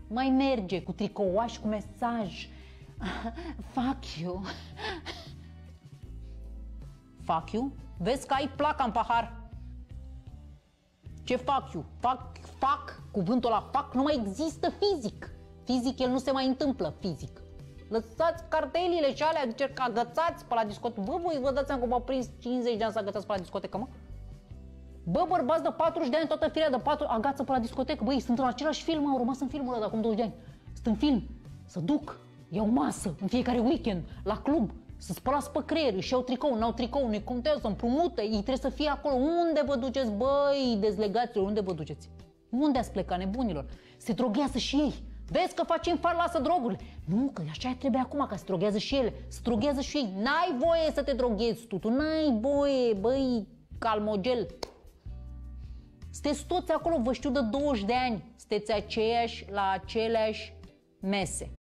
Mai merge cu tricouaș cu mesaj. Fuck you. Fuck you? Vezi că ai placa în pahar. Ce fuck you? Fuck, cuvântul ăla fuck nu mai există fizic. Fizic el nu se mai întâmplă fizic. Lăsați cartelile și alea, zice că agățați pe la discotecă. Bă, voi vă dați seama că v-au prins 50 de ani să agățați pe la discotecă, mă? Bă, bărbați de 40 de ani, toată firea de 4 agață pe la discotecă. Băi, sunt în același film, au rămas în filmul ăla de acum 20 de ani. Sunt în film, să duc, iau masă în fiecare weekend, la club, să spălați pe creier, își iau tricou, n-au tricou, nu-i contează, împrumută, ei trebuie să fie acolo. Unde vă duceți, băi, dezlegaților, unde vă duceți? Unde ați plecat, nebunilor? Se droghează și ei. Vezi că facem far, lasă drogurile. Nu, că așa trebuie acum, că se droghează și ele. Se droghează și ei. N-ai voie să te droghezi tu n-ai voie, băi, calmogel. Sunteți toți acolo, vă știu de 20 de ani. Sunteți aceiași la aceleași mese.